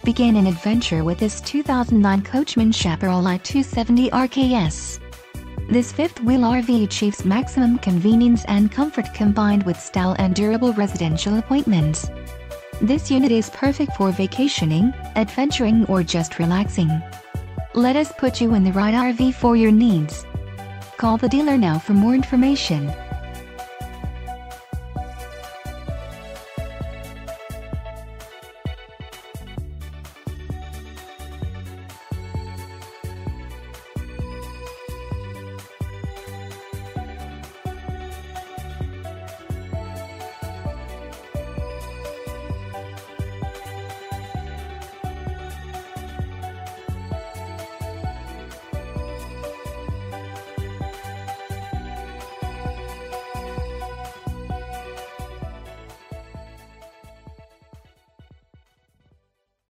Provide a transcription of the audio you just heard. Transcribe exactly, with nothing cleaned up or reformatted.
Begin an adventure with this two thousand nine Coachmen Chaparral i two seventy R K S. This fifth-wheel R V achieves maximum convenience and comfort combined with style and durable residential appointments. This unit is perfect for vacationing, adventuring, or just relaxing. Let us put you in the right R V for your needs. Call the dealer now for more information.